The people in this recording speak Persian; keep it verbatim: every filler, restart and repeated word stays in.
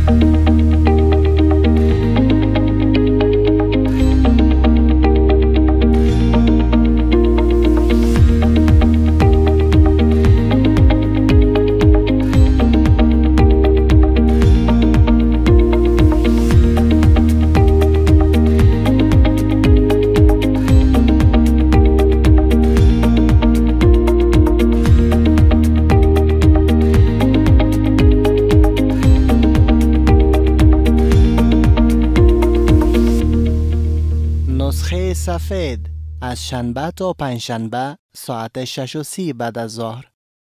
نسخه سفید از شنبه تا پنجشنبه ساعت شش و سی بعد از ظهر.